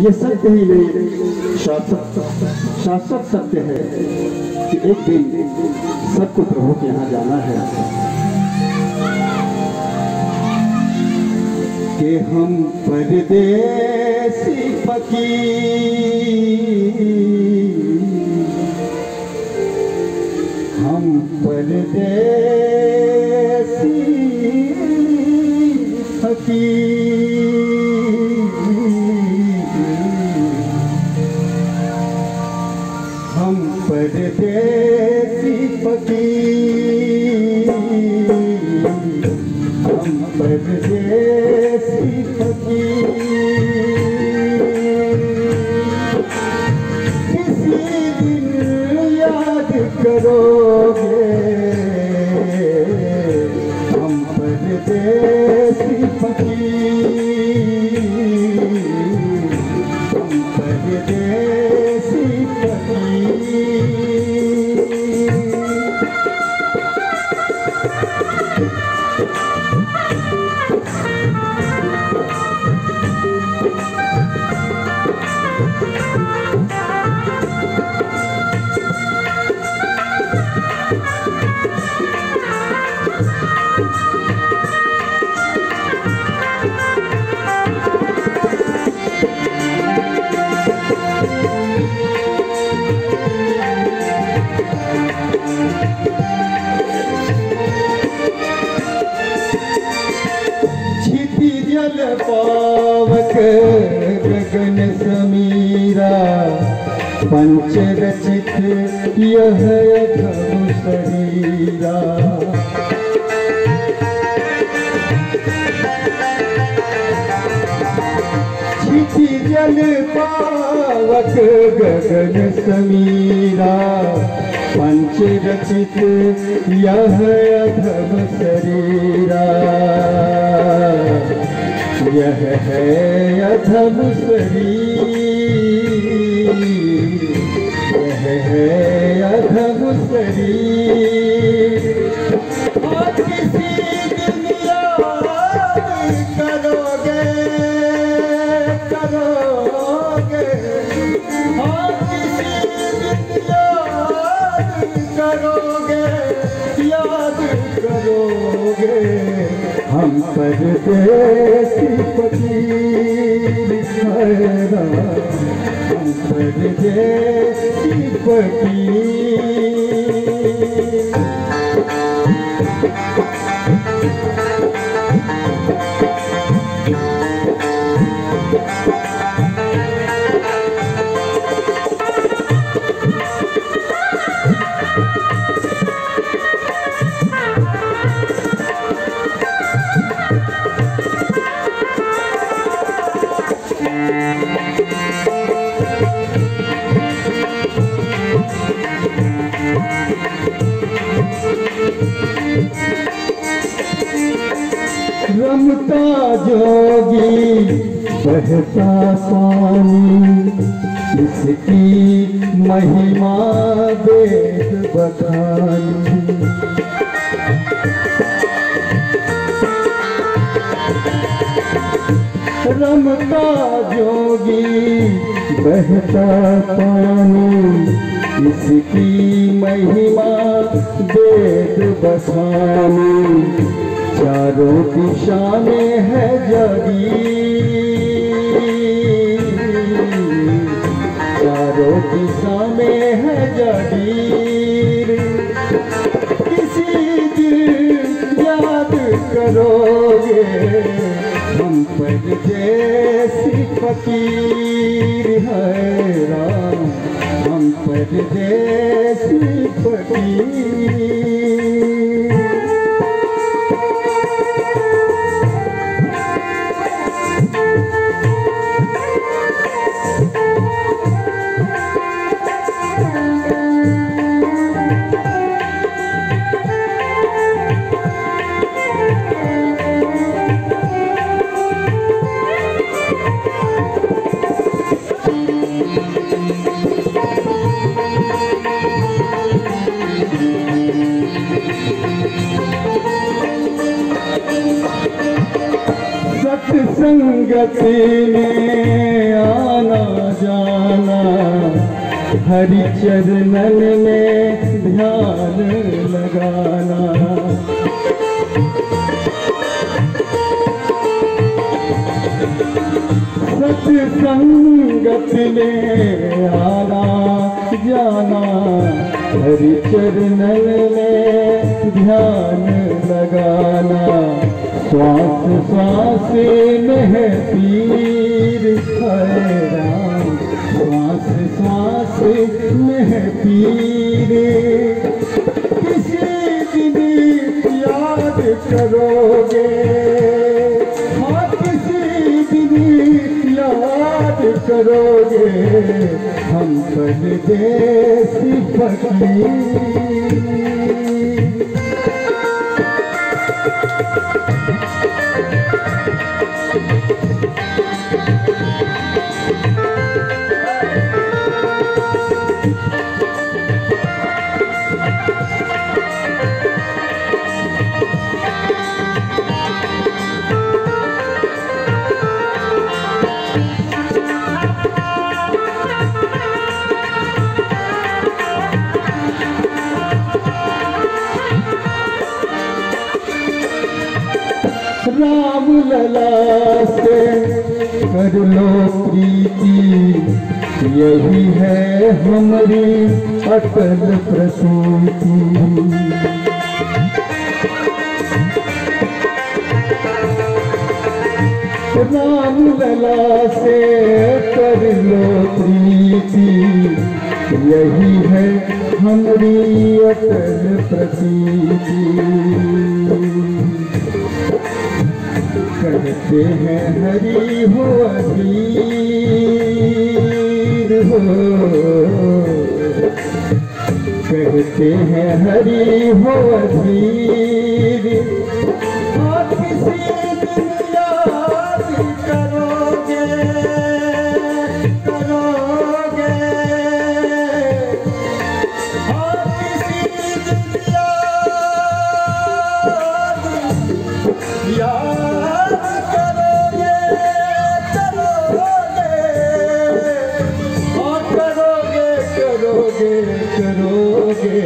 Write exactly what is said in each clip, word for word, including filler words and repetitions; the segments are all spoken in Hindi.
ये सत्य ही नहीं शाश्वत शाश्वत सत्य है कि एक दिन सबको प्रभु के यहाँ जाना है। कि हम परदेसी फकीर, हम परदेसी फकीर, हम परदेसी फकीर, हम परदेसी फकीर। किसी दिन याद करोगे हम परदेसी फकीर, हम परदेसी फकीर। जल पावक गगन समीरा, पंच रचित यह अधम शरीरा। छिति जल पावक गगन समीरा, पंच रचित यह अधम शरीरा। यह है अधम शरीर, यह है अधम शरीर। और किसी दिन याद करोगे करोगे, और किसी दिन याद करोगे याद करोगे हम परदेसी फकीर हैरान, हम परदेसी फकीर। रमता जोगी बहता पानी, इसकी महिमा वेद बखानी। रमता जोगी बहता पानी, इसकी महिमा वेद बखानी। चारों दिशा में है जागीर, चारों दिशा में है जागीर। किसी दिन याद करोगे हम परदेसी फकीर हैरान, हम परदेसी फकीर। संगति में आना हरि चरणन में ध्यान लगाना। सत्संगत में आना जाना, हरि चरणन में ध्यान लगाना। श्वास श्वास में है पीर है राम, श्वास श्वास में है पीर। किसी दिन याद करोगे, हाँ किसी दिन याद करोगे, हम परदेसी फकीर। राम लला से कर लो प्रीति, यही है हमारी अटल प्रसूति। राम लला से कर लो प्रीति, यही है हमारी अटल प्रसूति। कहते हैं हरि हो अधीर हो, कहते हैं हरि हो अधीर। आप किसी दिन याद करोगे करोगे, आप किसी दिन याद याद करोगे करोगे,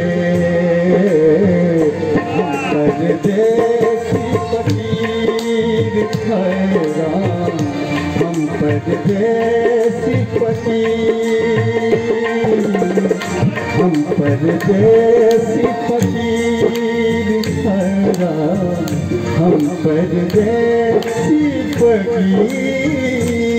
हम परदेसी फकीर है राम, हम परदेसी फकीर, हम परदेसी फकीर है राम, हम परदेसी फकीर।